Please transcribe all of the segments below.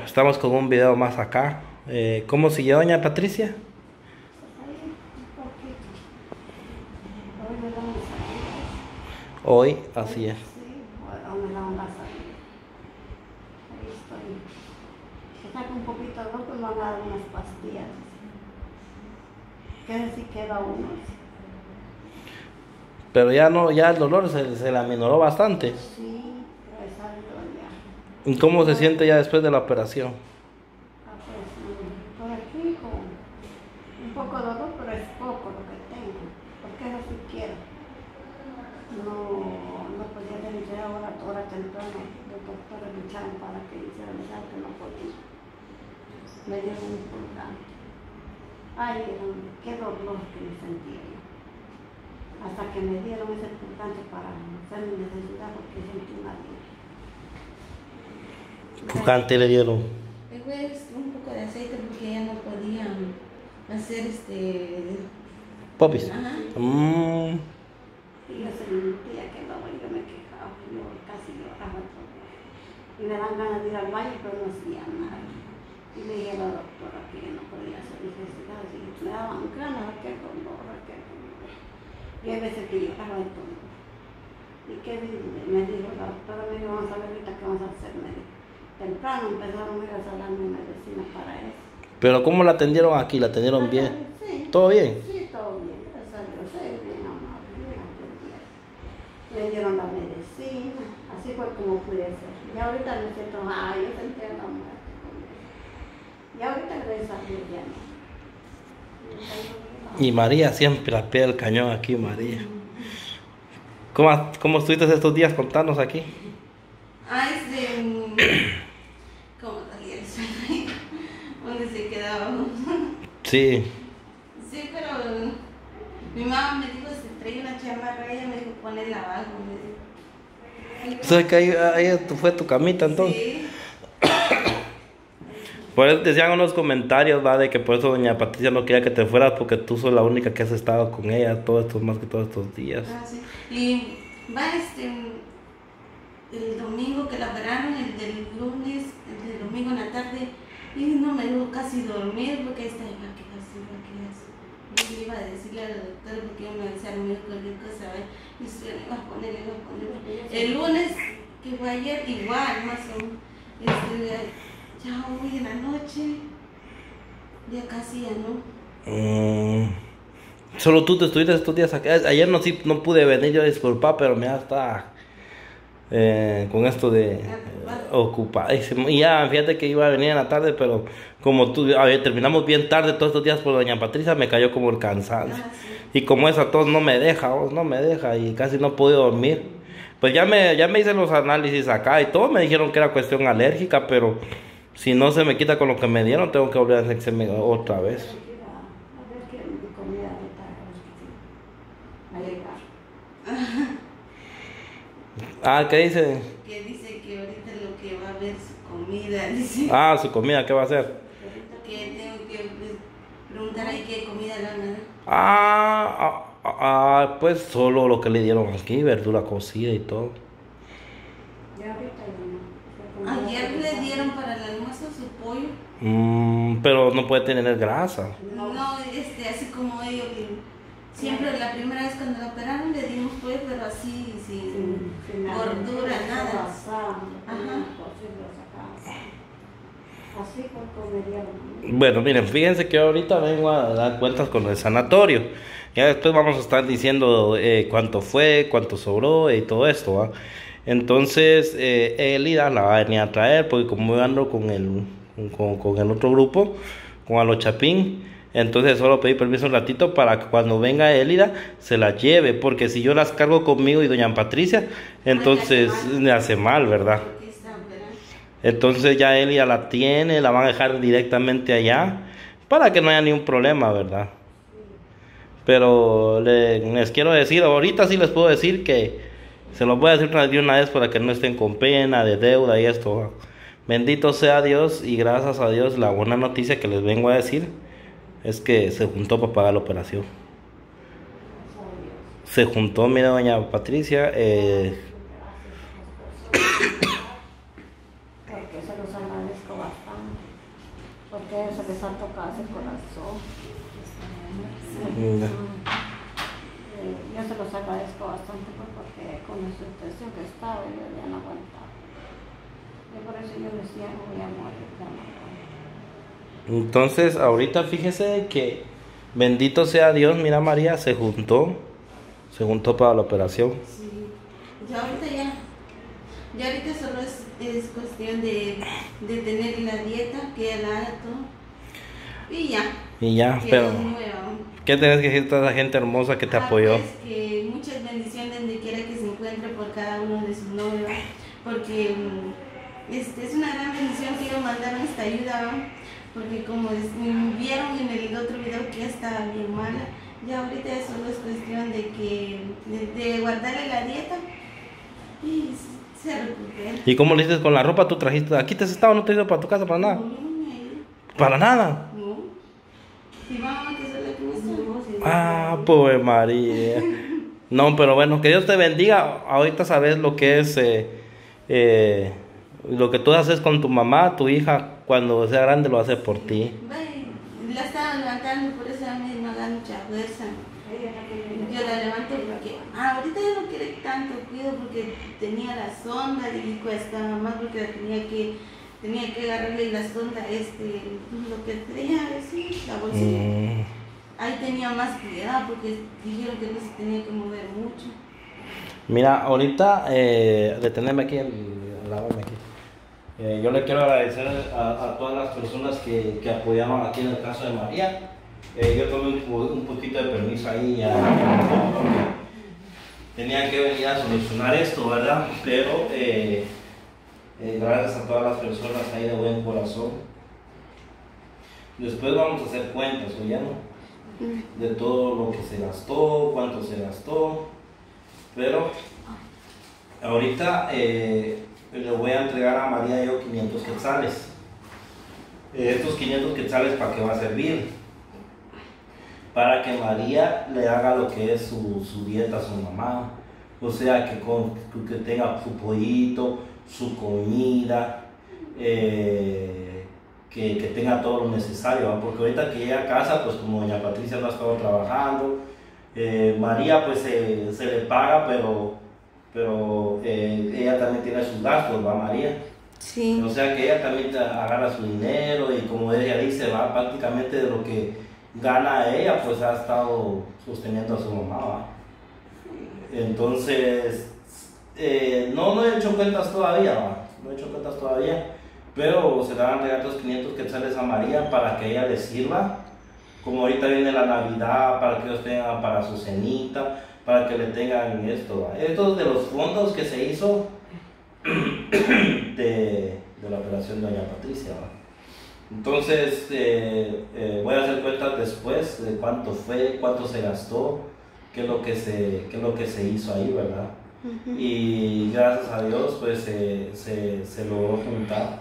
Estamos con un video más acá. ¿Cómo siguió doña Patricia? Hoy, así es. Sí, o me da una salida. Ahí estoy. Está con un poquito de loco y me van a dar unas pastillas. Que si queda uno. Pero ya no, ya el dolor se le aminoró bastante. Sí, pero es algo ya. ¿Y cómo se siente ya después de la operación? Pues por aquí con un poco de dolor, pero es poco lo que tengo. Porque eso sí quiero. No podía venir ahora temprano. Los doctores lucharon para que hiciera el que no podía. Me dieron un pulgante. Ay, qué dolor que me sentía yo. Hasta que me dieron ese pulgante para hacer mi necesidad porque sentí una vida. Pulgante le dieron. Fue un poco de aceite porque ya no podían hacer Popis. Ajá. Y yo sentía que no, yo me quejaba, yo casi lloraba todo. Y me dan ganas de ir al baño, pero no hacía nada. Y le dije a la doctora que yo no podía hacer necesidades. Y me daban ganas, qué dolor, qué dolor. Y hay veces que lloraba de todo. ¿Y qué me dijo la doctora? Me dijo, vamos a ver ahorita qué vamos a hacer. Me dijo, temprano empezaron a ir a darme medicina para eso. Pero ¿cómo la atendieron aquí? ¿La atendieron bien? Sí. ¿Todo bien? Sí, todo bien. Gracias a Dios, bien amable, bien atendida. Me dieron la medicina, así fue como pude ser. Y ahorita me siento, yo sentía la muerte con eso. Y ahorita gracias a Dios ya no. Y María siempre al pie del cañón aquí, María. ¿Cómo estuviste estos días? Contanos aquí. ¿Cómo salía el sueño? ¿Dónde se quedaba? Sí. Sí, pero mi mamá me dijo, se traía una chamarra, ella me dijo, ponela abajo. Me dijo. ¿Sabes que ahí fue tu camita entonces? Sí. Por eso decían unos comentarios, va, de que por eso doña Patricia no quería que te fueras porque tú sos la única que has estado con ella más que todos estos días. Ah, sí. Y va el domingo que la operaron, el del lunes, el del domingo en la tarde, y no me dejó casi dormir porque esta iba a quedarse, Yo le iba a decirle al doctor porque yo me avisaron cualquier cosa, ¿ve? Y usted le iba a poner. El lunes, que fue ayer, igual, más o menos. Ya hoy en la noche, ya casi ya no. Solo tú te estuviste estos días aquí. Ayer no pude venir, yo disculpa, pero me estaba con esto de ocupadísimo. Y ya, fíjate que iba a venir en la tarde, pero como terminamos bien tarde todos estos días por doña Patricia, me cayó como el cansancio. Sí. Y como eso a todos no me deja, y casi no pude dormir. Pues ya me hice los análisis acá y todo, me dijeron que era cuestión alérgica, pero si no se me quita con lo que me dieron, tengo que volver a hacerme otra vez. A ver qué comida ahorita a llegar. ¿Qué dice? Que dice que ahorita lo que va a ver su comida, dice. Su comida, ¿qué va a hacer? Que tengo que preguntar ahí qué comida le van a dar. Pues solo lo que le dieron aquí, verdura cocida y todo. Ya ahorita Ayer le dieron para el almuerzo su pollo. Pero no puede tener grasa. No, así como ellos, siempre la primera vez cuando la operaron le dimos pollo, pero así, sin gordura, nada. Ajá. Así por comer. Bueno, miren, fíjense que ahorita vengo a dar cuentas con el sanatorio. Ya después vamos a estar diciendo cuánto fue, cuánto sobró y todo esto, ¿va? Entonces, Elida la va a venir a traer, porque como yo ando con el otro grupo, con a los Chapín, entonces solo pedí permiso un ratito para que cuando venga Elida se la lleve, porque si yo las cargo conmigo y doña Patricia, entonces me hace mal, ¿verdad? Entonces ya Elida la tiene, la van a dejar directamente allá, para que no haya ningún problema, ¿verdad? Pero les quiero decir, ahorita sí les puedo decir que se los voy a decir de una vez para que no estén con pena, de deuda y esto. Bendito sea Dios y gracias a Dios la buena noticia que les vengo a decir es que se juntó para pagar la operación. Se juntó, mira doña Patricia. Porque se los agradezco bastante. porque eso les ha tocado ese corazón. Ya. Yo se los agradezco bastante porque con la situación que estaba yo ya no aguantaba. Y por eso yo decía, no voy a morir, ya no aguanto. Entonces, ahorita fíjese que bendito sea Dios, mira María, se juntó para la operación. Sí. Ya ahorita ya ahorita solo es cuestión de tener la dieta, que ya la haga todo. Y ya. Y ya, Que pero es nueva. ¿qué tenés que decir a toda esa gente hermosa que te apoyó? Pues que muchas bendiciones donde quiera que se encuentre por cada uno de sus novios, porque es una gran bendición que ellos mandaron esta ayuda, ¿va? Porque como vieron en el otro video que ya estaba bien mala, ya ahorita solo es cuestión de guardarle la dieta y se recupera. ¿Y cómo le dices con la ropa? ¿Tú trajiste? ¿Aquí te has estado? ¿No te has ido para tu casa para nada? No, no me he ido. ¿Para nada? No. Si mamá que solo con esto. Ah, pues María. No, pero bueno, que Dios te bendiga. Ahorita sabes lo que es lo que tú haces con tu mamá, tu hija, cuando sea grande lo hace por ti. La estaba levantando, por eso a mí no da mucha fuerza. Yo la levanto porque ahorita ya no quiere tanto cuido porque tenía la sonda y cuesta más porque tenía que agarrarle la sonda, lo que traía, sí, la bolsita. Ahí tenía más cuidado porque dijeron que no se tenía que mover mucho. Mira, ahorita, detenerme aquí, alábame aquí. Yo le quiero agradecer a todas las personas que apoyaron aquí en el caso de María. Yo tomé un poquito de permiso ahí ya, porque tenía que venir a solucionar esto, ¿verdad? Pero gracias a todas las personas ahí de buen corazón. Después vamos a hacer cuentas, ¿oye? De todo lo que se gastó, cuánto se gastó. Pero ahorita le voy a entregar a María yo 500 quetzales. Estos 500 quetzales, ¿para qué va a servir? Para que María le haga lo que es su dieta a su mamá. O sea, que tenga su pollito, su comida, que tenga todo lo necesario, ¿va? Porque ahorita que llega a casa, pues como doña Patricia no ha estado trabajando, María pues se le paga, pero ella también tiene sus gastos, ¿va María? Sí. O sea que ella también agarra su dinero y como ella dice, va prácticamente de lo que gana ella, pues ha estado sosteniendo a su mamá, ¿va? Entonces, no he hecho cuentas todavía, ¿va? No he hecho cuentas todavía, pero se le van a entregar los 500 quetzales a María para que ella le sirva. Como ahorita viene la Navidad, para que ellos tengan para su cenita, para que le tengan esto, ¿va? Esto es de los fondos que se hizo de la operación de doña Patricia, ¿va? Entonces voy a hacer cuentas después de cuánto fue, cuánto se gastó, qué es lo que se hizo ahí, ¿verdad? Y gracias a Dios pues se logró juntar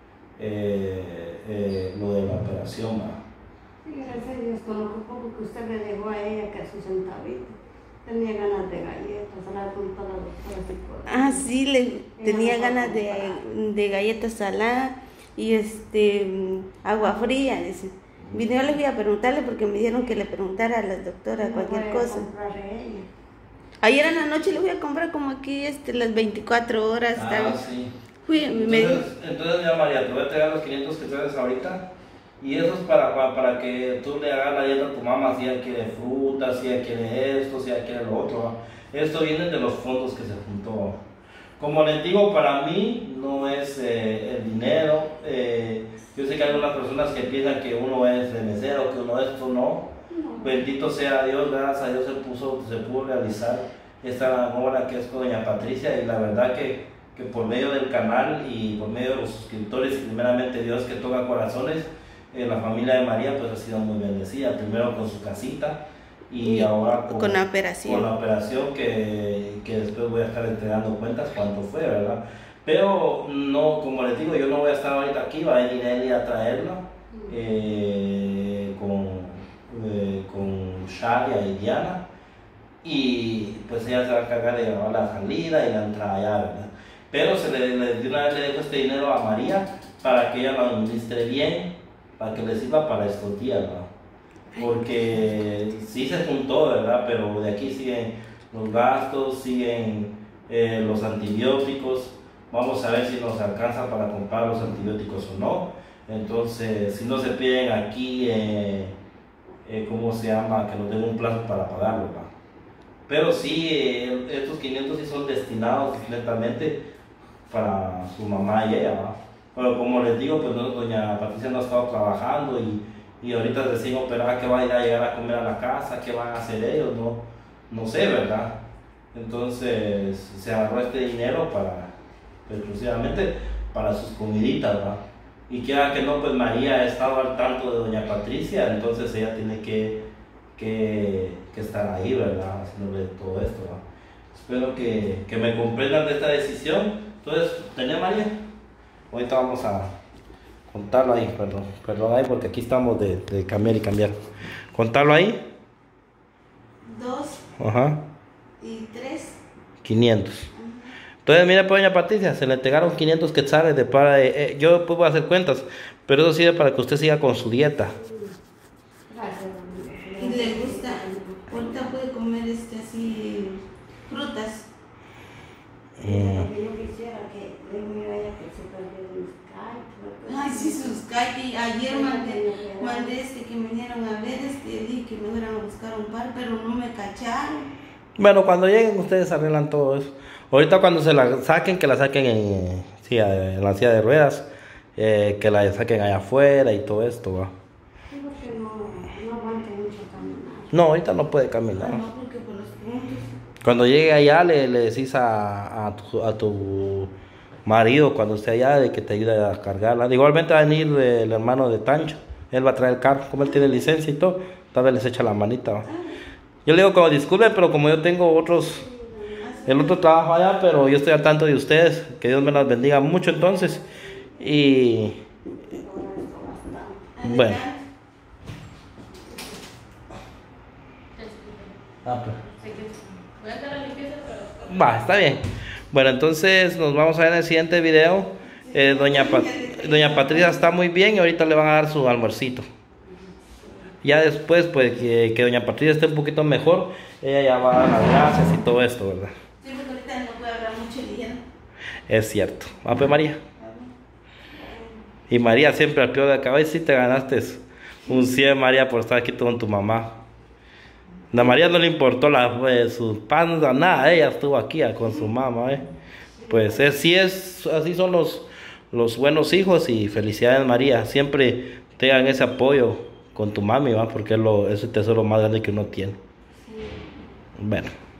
lo de la operación, ¿verdad? Gracias a Dios, con lo poco que usted le dejó a ella, que a su centavito. Tenía ganas de galletas, a la punta la doctora. Ah, sí, tenía ganas de galletas saladas y agua fría, dice. Yo les voy a preguntarle porque me dijeron que le preguntara a la doctora cualquier cosa. Ayer en la noche le voy a comprar como aquí las 24 horas. Ah, sí. Entonces ya María, te voy a entregar los 500 que traes ahorita. Y eso es para que tú le hagas la dieta a tu mamá, si ella quiere fruta, si ella quiere esto, si ella quiere lo otro, ¿va? Esto viene de los fondos que se juntó. Como les digo, para mí no es el dinero. Yo sé que hay algunas personas que piensan que uno es de mesero, que uno esto no. Bendito sea Dios, gracias a Dios se pudo realizar esta obra que es con doña Patricia, y la verdad que por medio del canal y por medio de los suscriptores y primeramente Dios que toca corazones, la familia de María pues ha sido muy bendecida, primero con su casita y ahora con la operación. Con la operación que después voy a estar entregando cuentas cuánto fue, ¿verdad? Pero no, como les digo, yo no voy a estar ahorita aquí, va a venir Eli a traerla con Sharia y Diana, y pues ella se va a encargar de llevar la salida y la entrada allá, ¿verdad? Pero de una vez le dejo este dinero a María para que ella lo administre bien para que les sirva para estos días, ¿va? Porque sí se juntó, ¿verdad? Pero de aquí siguen los gastos, siguen los antibióticos. Vamos a ver si nos alcanza para comprar los antibióticos o no. Entonces, si no se piden aquí, ¿cómo se llama? Que nos den un plazo para pagarlo, ¿va? Pero sí, estos 500 sí son destinados netamente para su mamá y ella, ¿va? Pero como les digo, pues doña Patricia no ha estado trabajando y ahorita recién operada, que va a ir a llegar a comer a la casa, qué van a hacer ellos, no sé, ¿verdad? Entonces se agarró este dinero exclusivamente para sus comiditas, ¿va? Y quiera que no, pues María ha estado al tanto de doña Patricia, entonces ella tiene que estar ahí, ¿verdad? Haciéndole todo esto, ¿va? Espero que me comprendan de esta decisión. Entonces, ¿tenés, María? Ahorita vamos a contarlo ahí, perdón ahí, porque aquí estamos de cambiar y cambiar. Contarlo ahí. 2 Ajá. y 3. 500. Entonces, mira, pues, doña Patricia, se le entregaron 500 quetzales de para. Yo después voy a hacer cuentas, pero eso sirve para que usted siga con su dieta. Y le gusta, ahorita puede comer así frutas. Lo que yo quisiera que le diga a ella que se perdió un Skype. Ay, sí, sus calles. Ayer mandé que me vinieron a ver, dije que me fueran a buscar un par, pero no me cacharon. Bueno, cuando lleguen ustedes arreglan todo eso. Ahorita cuando se la saquen, que la saquen en la silla de ruedas, que la saquen allá afuera y todo esto, ¿va? Sí, porque no aguanta mucho caminar. No, ahorita no puede caminar. No, porque por los puntos. Cuando llegue allá le decís a tu marido, cuando esté allá, de que te ayude a cargarla. Igualmente va a venir el hermano de Tancho, él va a traer el carro, como él tiene licencia y todo, tal vez les echa la manita, ¿va? Yo le digo como disculpen, pero como yo tengo el otro trabajo allá, pero yo estoy al tanto de ustedes, que Dios me las bendiga mucho entonces, y bueno. Va, está bien. Bueno, entonces nos vamos a ver en el siguiente video. Doña Patricia está muy bien y ahorita le van a dar su almuercito. Ya después, pues, que doña Patricia esté un poquito mejor, ella ya va a dar las gracias y todo esto, ¿verdad? Sí, porque ahorita no puede hablar mucho ligero. Es cierto. ¿Va, pues, María? Y María siempre al pie de la cabeza, sí te ganaste un 100, María, por estar aquí con tu mamá. A María no le importó su panza, nada, ella estuvo aquí con su mamá, ¿eh? Pues así son los buenos hijos, y felicidades, María. Siempre tengan ese apoyo con tu mami, ¿va? Porque es el tesoro más grande que uno tiene. Bueno.